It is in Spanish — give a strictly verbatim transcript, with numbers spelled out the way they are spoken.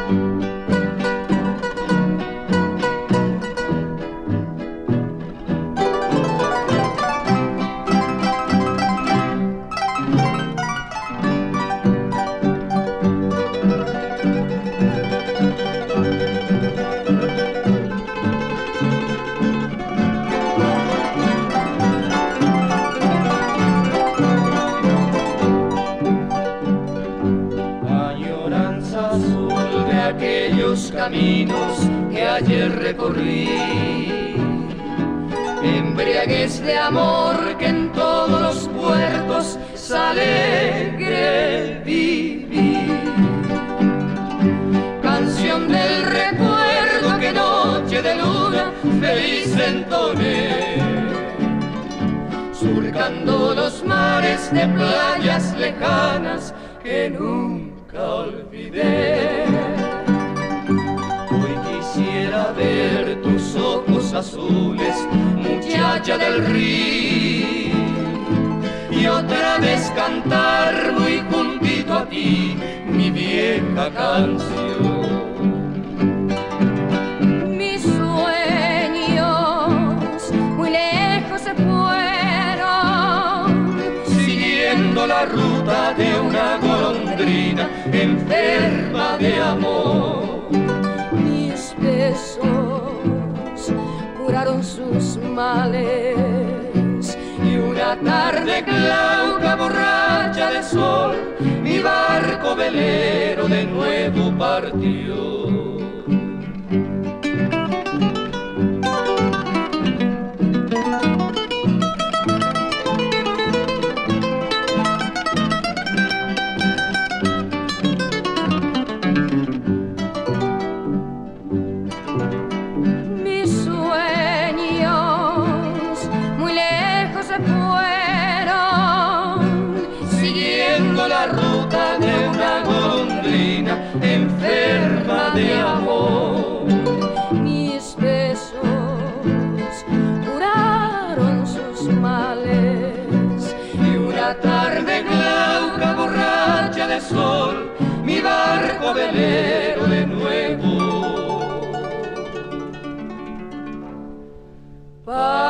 Caminos que ayer recorrí, embriaguez de amor que en todos los puertos alegre viví, canción del recuerdo que noche de luna feliz entoné, surcando los mares de playas lejanas que nunca olvidé. Quisiera ver tus ojos azules, muchacha del río, y otra vez cantar muy juntito a ti mi vieja canción. Mis sueños muy lejos se fueron, siguiendo la ruta de una golondrina enferma de amor. Besos curaron sus males, y una tarde glauca borracha de sol mi barco velero de nuevo partió. La ruta de una golondrina enferma de amor. Mis besos curaron sus males, y una tarde glauca borracha de sol mi barco velero de nuevo.